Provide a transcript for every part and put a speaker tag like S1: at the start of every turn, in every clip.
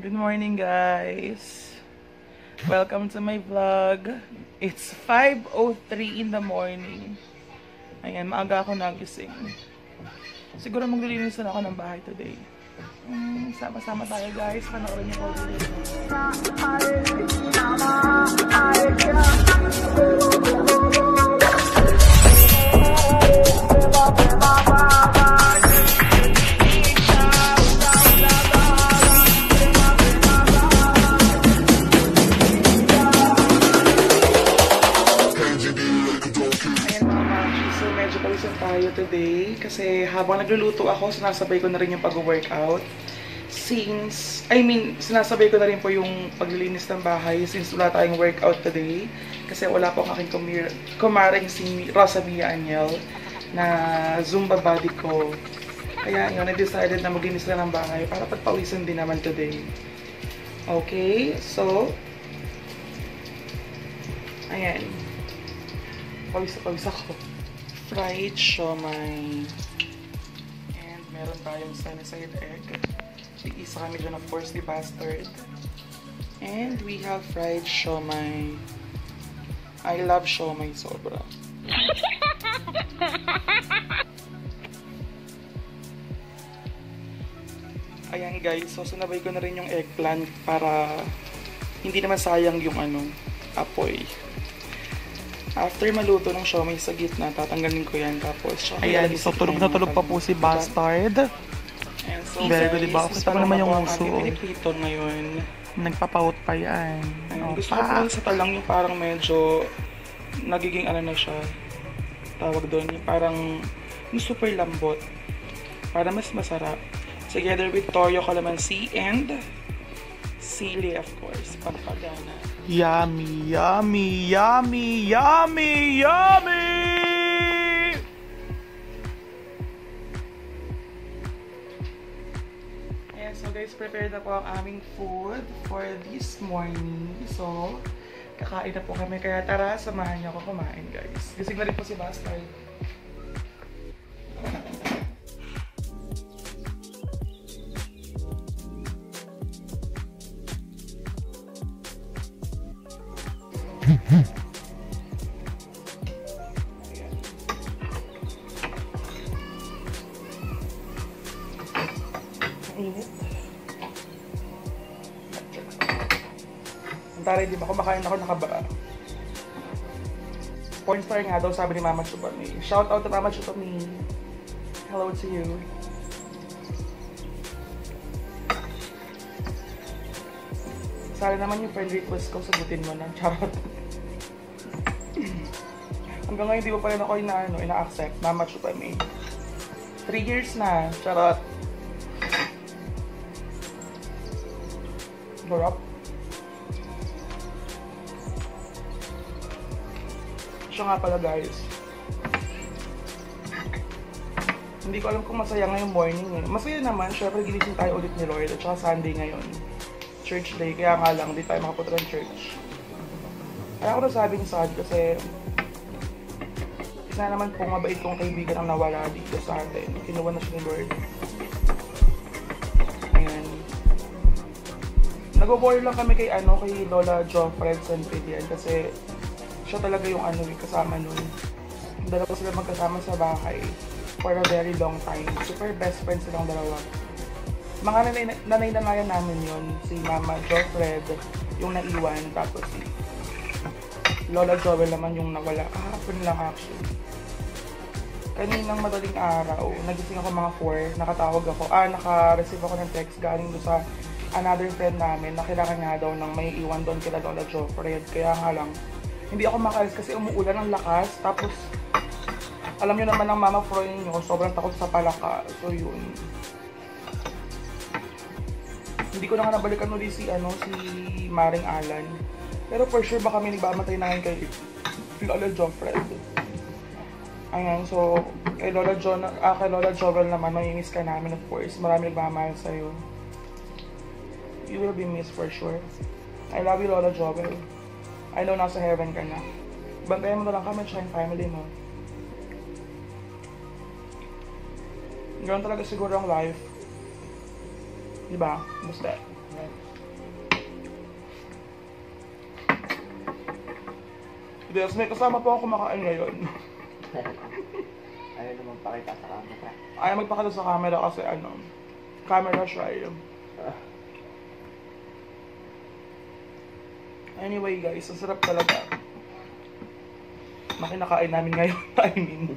S1: Good morning, guys. Welcome to my vlog. It's 5:03 in the morning. Ayan, maaga ako nagising. Siguro maglilinis na ako ng bahay today. Sama-sama tayo, guys. Panoorin niyo ko dito. Tayo today kasi habang nagluluto ako, sinasabay ko na rin yung pag-workout. Sinasabay ko na rin po yung paglilinis ng bahay since wala tayong workout today. Kasi wala po ang aking kumaring si Rosa Mia Aniel na Zumba body ko. Kaya yun, I-decided na maglinis na ng bahay para pagpawisan din naman today. Okay, so ayan. Pawis ako. Fried siomai. And meron tayong sunny side egg. Isa kami dyan, of course, the bastard. And we have fried siomai. I love siomai sobra. Ayan guys, so sinabay ko na rin yung eggplant para hindi naman sayang yung apoy. After maluto ng siomai sa gitna, tatanggalin ko yan. Tapos, ayan, so tulog na tulog pa po si Bastard. And so, very good, diba? Kita naman yung uso. Pinipito ngayon. Nagpapaut pa yan. Gusto ko po sa talang yung parang medyo nagiging na siya. Tawag doon, yung parang yung super lambot. Para mas masarap. Together with toyo, calamansi, and sili, of course. Pampagana. Yummy, yummy, yummy, yummy, yummy! Ayan, so guys, prepared na po ang aming food for this morning. So, kakain na po kami. Kaya tara, samahan niyo ako kumain, guys. Gising na rin po si Bastard. Init. Antara, di ba? Kumakain ako nakabara. Porn star nga daw, sabi ni Mama Chupami. Shout out to Mama Chupami. Hello to you. Sana naman yung friend request ko, sagutin mo na. Charot. Hanggang ngayon, di ba pa rin ako ina-accept. Mama Chupami. 3 years na. Charot. Sarap. Siya nga pala, guys. Hindi ko alam kung masaya ngayong morning eh. Masaya naman. Syempre, ginising tayo ulit ni Lord. At saka Sunday ngayon. Church day. Kaya nga lang, hindi tayo makapunta ng church. Kaya ako nasabing sad kasi isa naman pong mabait kong kaibigan ang nawala dito sa atin. Kinuha na siya ni Lord. Ayan. Nag-boil lang kami kay Lola Joffred Sanpilian kasi siya talaga yung kasama nun. Dalawa sila magkasama sa bahay for a very long time. Super best friends silang dalawa. Mga nanay-nanayan namin yun. Si Mama Joffred, yung naiwan. Tapos si Lola Joel naman yung nawala. Kahapon lang actually. Kaninang madaling araw, nagising ako mga 4. Nakatawag ako. Naka-receive ako ng text galing doon sa another friend namin na kailangan nga daw ng may iwan doon kila Lola Joffred. Kaya nga lang, hindi ako makalis kasi umuulan ng lakas. Tapos, alam nyo naman ng Mama Froy nyo, sobrang takot sa palaka. So yun. Hindi ko na nga nabalikan ulit si Maring Alan. Pero for sure baka may nagbamatay na ngayon kay Lola Joffred. Ayan, so kay Lola Jovel naman, mamimiss ka namin of course. Marami nagmamahal sa'yo. You will be missed for sure. I love you, Lola Jovel. I know nasa heaven ka na. Bantayan mo na lang kami at yung family mo. Ganoon talaga siguro ang life. Diba? Basta. Yes, may kasama po ako kumakain ngayon.
S2: Ayaw naman pakita sa camera.
S1: Ayaw magpakita sa camera kasi camera shy. Anyway guys, ang sarap talaga. Makinakain namin ngayon. I mean.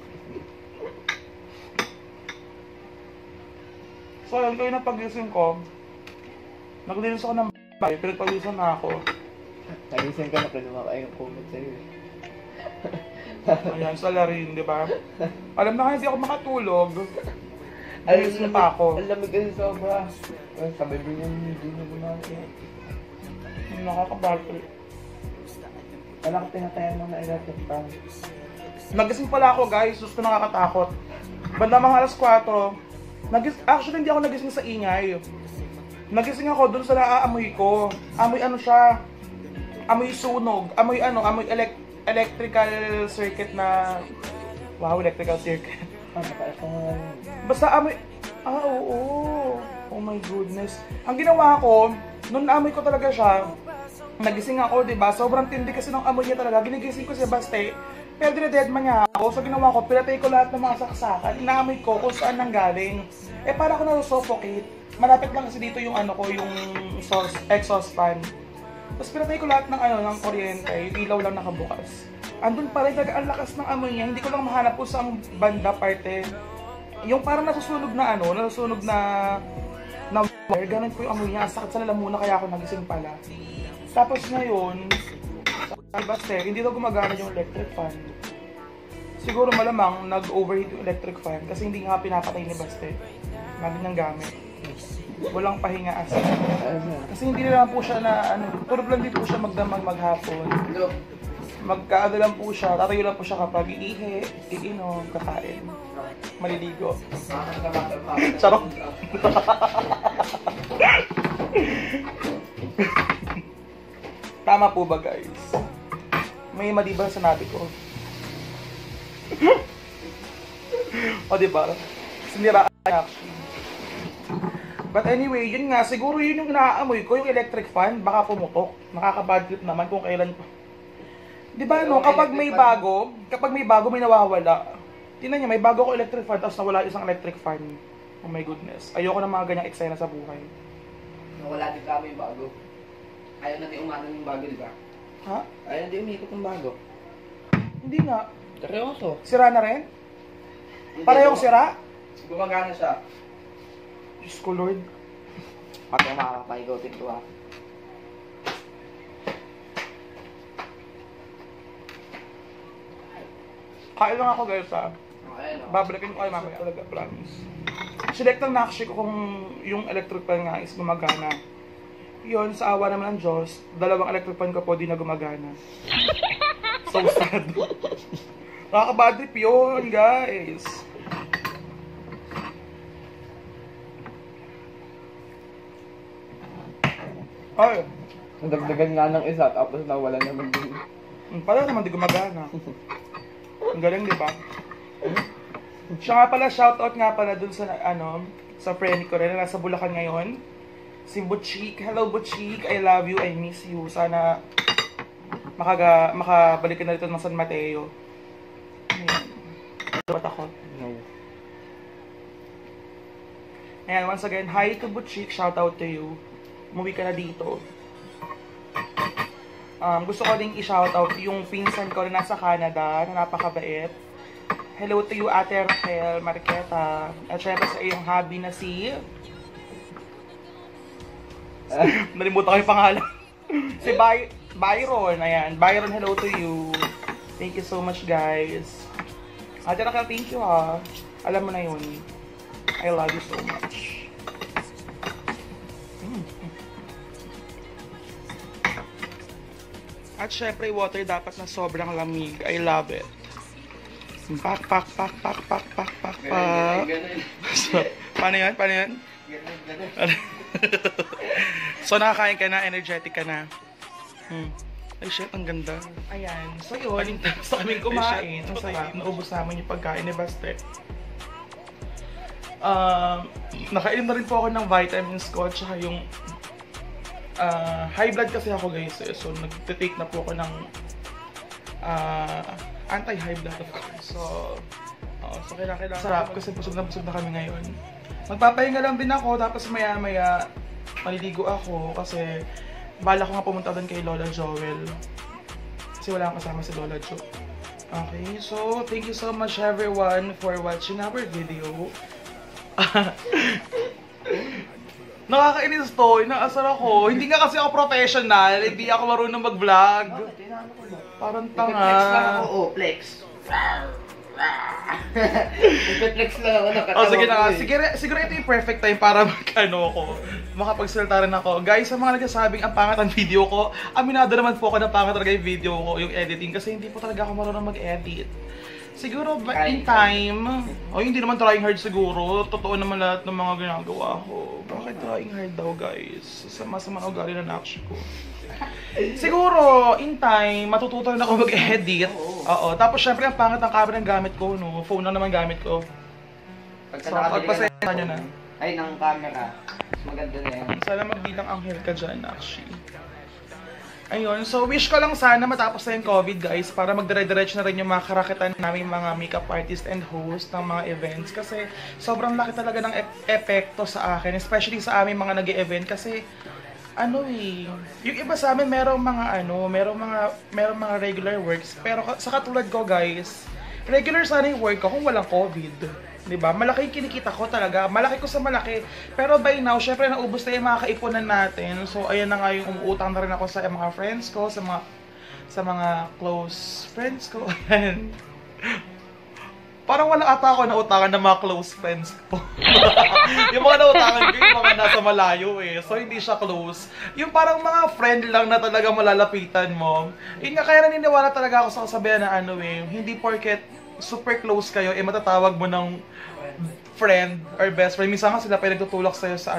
S1: So yun, kayo na pagising ko, naglinis ako ng bahay, pinagpaglisan na ako.
S2: Nagising ka na kinuha kayo yung comment sa'yo eh.
S1: Ayan, salarin, di ba? Alam na kaya hindi ako makatulog. Naglinis na pa ako.
S2: Ang lamig kasi sobra. Sabay mo yung hindi na gumamit.
S1: Nakakabattery.
S2: Wala ka pinatayan mo na electric fan.
S1: Nagising pala ako guys, gusto nakakatakot. Banda mga alas 4, actually hindi ako nagising sa ingay. Nagising ako dun sa naaamoy ko. Amoy ano siya, amoy sunog, amoy electrical circuit na, wow, electrical circuit. Basta amoy, oo, oh my goodness. Ang ginawa ko, nung naamoy ko talaga siya, nagising ako, diba? Sobrang tindi kasi ng amoy niya talaga. Ginigising ko siya baste. Pero dinededma niya ako. So ginawa ko, pinatay ko lahat ng mga saksakan. Inaamoy ko kung saan nanggaling. Eh para ako na-suffocate. Malapit lang kasi dito yung yung exhaust fan. Tapos pinatay ko lahat ng kuryente. Yung ilaw lang nakabukas. Andun pa rin, ang lakas ng amoy niya. Hindi ko lang mahanap po sa banda parte. Yung parang nasusunog na wire. Ganun po yung amoy niya. Ang sakit sa lalamunan kaya ako nagising pala. Tapos ngayon, basta hindi daw gumagana yung electric fan. Siguro malamang nag-overheat yung electric fan kasi hindi nga pinapatay ni Baste. Lagi niyang gamit. Walang pahinga asa. Kasi hindi naman po siya na tulog lang din po siya magdamag maghapon. Magkaano lang po siya, tatayo lang po siya kapag iihi, iinom, kakain, maliligo. Charot! Tama po ba guys? May mali ba sa nabi ko? O diba? Siniraan actually. But anyway, yun nga, siguro yun yung naaamoy ko, yung electric fan, baka pumutok. Nakaka-bad trip naman kung kailan pa. Diba no, kapag may bago, may nawawala. Tingnan niyo, may bago ko electric fan, tapos nawala isang electric fan. Oh my goodness. Ayoko ng mga ganyang eksena sa buhay.
S2: Nawala din kami yung bago. Ayaw na di umano yung bago, di ba?
S1: Ha?
S2: Ayaw na di umikot yung bago.
S1: Hindi nga.
S2: Seryoso.
S1: Sira na rin? Parehong sira?
S2: Gumagana siya.
S1: Diyos ko Lord.
S2: Pati yung makakapahigotin ko ha.
S1: Kain lang ako guys ha.
S2: Okay, no?
S1: Babalikin ko kayo mamaya talaga, promise. Select ang nakshi ko kung yung electric fan nga is gumagana. Yun, sa awa naman ng Diyos, dalawang electric fan ko po di na gumagana. So sad. Nakaka-bad trip yun, guys. Ay.
S2: Nagdagdagan nga ng isa, tapos nawala naman din.
S1: Pala naman di gumagana. Ang galing, di ba? Siya nga pala, shoutout nga pala dun sa, sa friend ko rin na nasa Bulacan ngayon. Si Butchik. Hello, Butchik. I love you. I miss you. Sana makabalik ka na dito ng San Mateo. Ayan. Ba't ako?
S2: No.
S1: Ayan, once again, hi to Butchik. Shoutout to you. Umuwi ka na dito. Gusto ko ding i-shoutout yung pinsan ko na nasa Canada, na napakabait. Hello to you, Ate Raquel Marqueta. At syempre sa iyong hubby na si... Nalimutan ko yung pangalan. Si Byron. Ayan. Byron, hello to you. Thank you so much, guys. Ate Raquel, thank you ha. Alam mo na yun. I love you so much. At syempre, water dapat na sobrang lamig. I love it. Pak. So, paano yan?
S2: Ganun.
S1: So, nakakain ka na, energetic ka na. Ay, shit, ang ganda. Ayan. So, yun. Gusto kaming kumain. Ang sarap. Naubos namin yung pagkain ni Baste. Nakainom na rin po ako ng vitamins ko at saka yung high blood kasi ako guys eh. So nagte-take na po ako ng anti-high blood of course. So kailangan sarap kasi busog na kami ngayon. Magpapahinga lang din ako, tapos maya-maya maliligo ako kasi bala ko nga pumunta doon kay Lola Joel. Kasi wala akong kasama si Lola Jo. Okay, so thank you so much everyone for watching our video. Nakakainis to, inaasar ako. Hindi nga kasi ako professional, hindi ako marunong mag-vlog. Parang tanga.
S2: Flex lang ako, flex. Flex lang ako, nakatawa.
S1: Sige na nga, siguro ito yung perfect time para makapagsalita rin ako. Guys, sa mga nagsasabing ang pangat ang video ko, aminado naman po ako na pangat talaga yung video ko, yung editing, kasi hindi po talaga ako marunong mag-edit. Siguro in time, hindi naman trying hard siguro. Totoo naman lahat ng mga ginagawa ko. Bakit trying hard daw guys? Sama-sama ugali na nakshi ko. Siguro, in time, matututo rin ako mag-edit. Oo. Tapos syempre, ang pangit ng camera ng gamit ko, no? Phone lang naman gamit ko. So, pagpasensya nyo na.
S2: Ay, ng camera. Maganda na yan.
S1: Sana magbilang anghel ka dyan, actually. Ayun, so wish ko lang sana matapos na yung COVID guys para magdire-diretso na rin yung mga karakitan namin mga makeup artist and host ng mga events kasi sobrang laki talaga ng epekto sa akin, especially sa aming mga nag-e-event kasi yung iba sa amin merong mga regular works pero sa katulad ko guys, regular sana yung work ko kung walang COVID. Diba? Malaki yung kinikita ko talaga. Malaki ko sa malaki. Pero by now, syempre naubos na yung mga kaipunan natin. So, ayan na nga yung umuutang na rin ako sa mga friends ko, sa mga close friends ko. Ayan. Parang wala ata ako nautangan ng mga close friends ko. Yung mga nautangan ko, yung mga nasa malayo eh. So, hindi siya close. Yung parang mga friend lang na talaga malalapitan mo. Yun nga, kaya naniniwala talaga ako sa kasabihan na hindi porket super close kayo, matatawag mo ng friend or best friend. Minsan nga sila pa nagtutulak sa'yo sa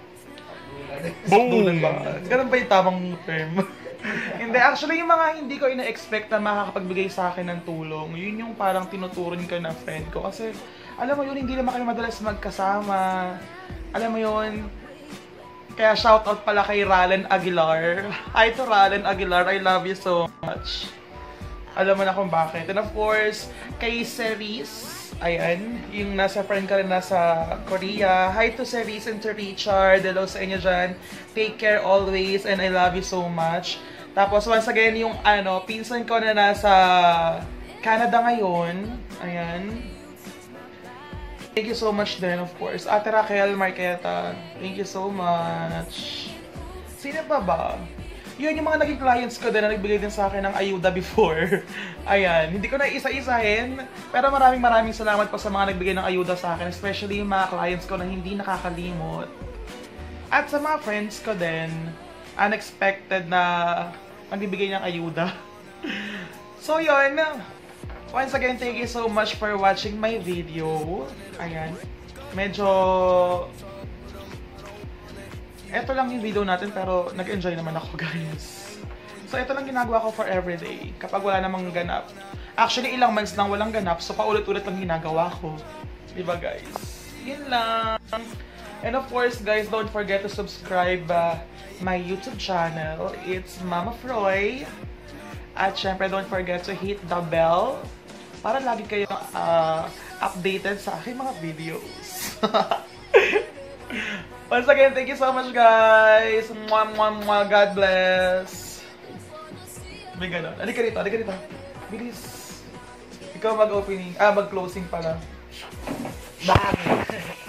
S1: Boom! Ba? Ganun ba yung tamang term? Hindi, actually yung mga hindi ko ina-expect na makakapagbigay sa akin ng tulong, yun yung parang tinuturon ko na friend ko. Kasi, alam mo yun, hindi naman kayo madalas magkasama. Alam mo yun, kaya shoutout pala kay Ralen Aguilar. Hi to Ralen Aguilar, I love you so much. Alam mo na kung bakit. And of course, kay Cerise, ayan, yung nasa friend ka rin nasa Korea. Hi to Cerise and to Richard. Hello sa inyo dyan. Take care always and I love you so much. Tapos once again, yung pinsan ko na nasa Canada ngayon. Ayan. Thank you so much din, of course. Ate Raquel Marqueta, thank you so much. Sino pa ba? Yun yung mga naging clients ko din na nagbigay din sa akin ng ayuda before. Ayan, hindi ko na isa-isahin. Pero maraming salamat po sa mga nagbigay ng ayuda sa akin. Especially yung mga clients ko na hindi nakakalimot. At sa mga friends ko din, unexpected na magbibigay ng ayuda. So yun, once again, thank you so much for watching my video. Ayan, medyo eto lang yung video natin pero nag-enjoy naman ako guys. So ito lang ginagawa ko for everyday kapag wala namang ganap. Actually ilang months nang walang ganap so paulit-ulit lang ginagawa ko. Diba guys? Yun lang. And of course guys, don't forget to subscribe my YouTube channel. It's Mama Froy. At syempre don't forget to hit the bell para lagi kayo updated sa aking mga videos. Once again, thank you so much guys! Mwah, mwah, mwah. God bless! May ganon. Halika dito. Bilis! Ikaw mag-opening, mag-closing pala.
S2: Bang!